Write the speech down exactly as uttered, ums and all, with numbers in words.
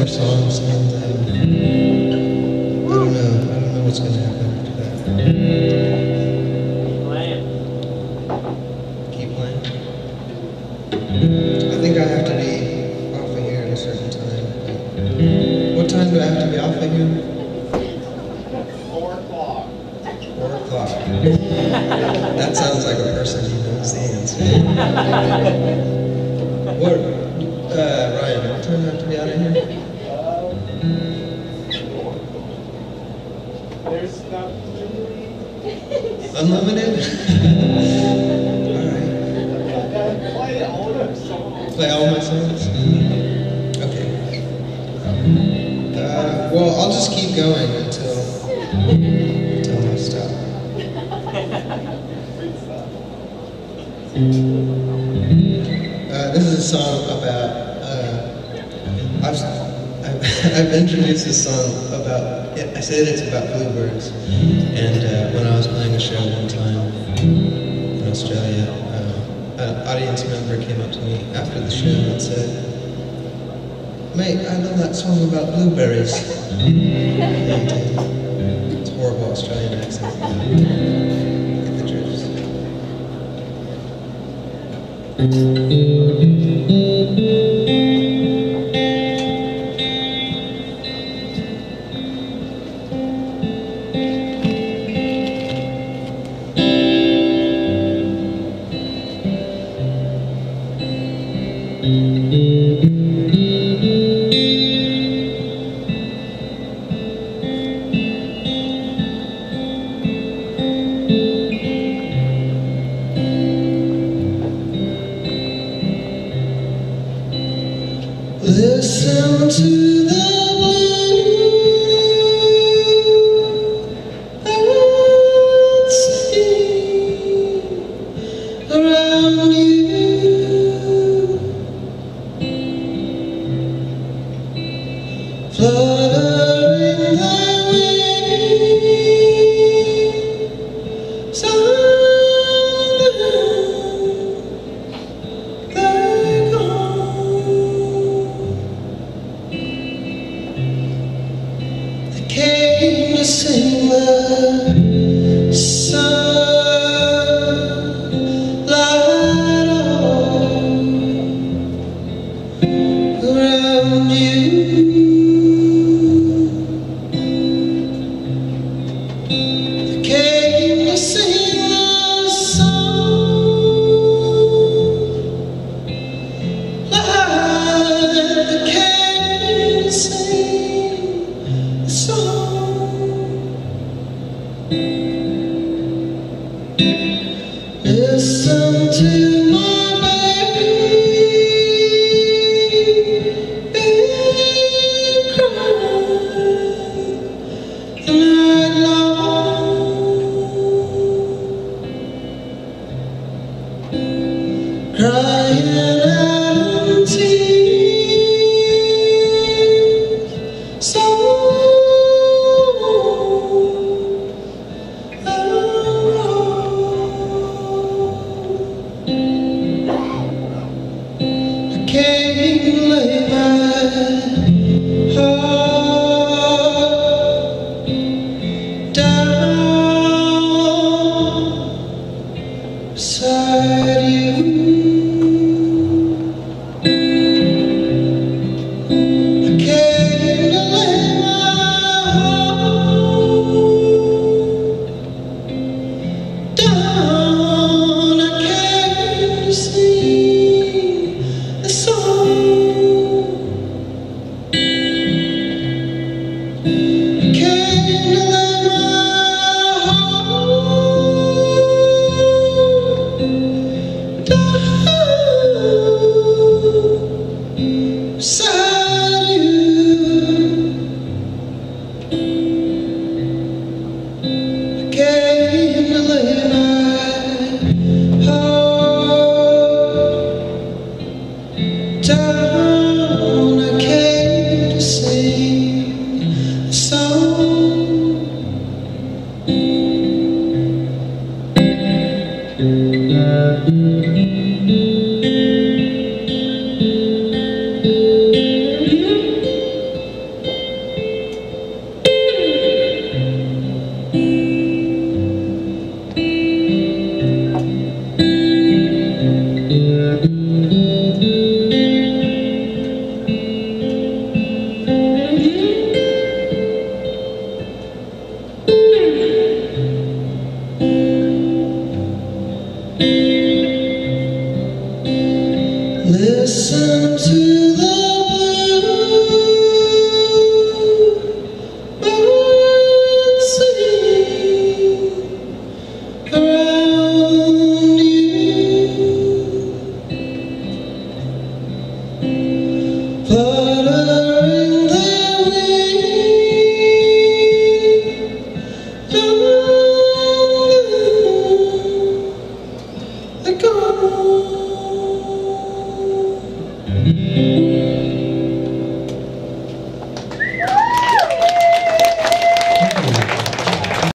more songs, and um, I don't know. I don't know what's going to happen after that. Keep playing. I think I have to be off of here at a certain time. What time do I have to be off of here? Four o'clock. Four o'clock. That sounds like a person who knows the answer. What, uh, Ryan, what time do I have to be out of here? There's not Unlimited? Alright. play all of those songs. Play all my songs? Okay. Uh, well, I'll just keep going until, until I stop. Uh, this is a song about, uh, I've, I've, I've introduced this song about, I said it's about bluebirds, and uh, when I was playing a show one time in Australia, uh, an audience member came up to me after the show and said, "Mate, I love that song about blueberries." And, uh, it's a horrible Australian accent. Get the drifts. Listen to the birds sing around you. Fluttering thy wings under thy gown. They came to sing the sunlight all around you.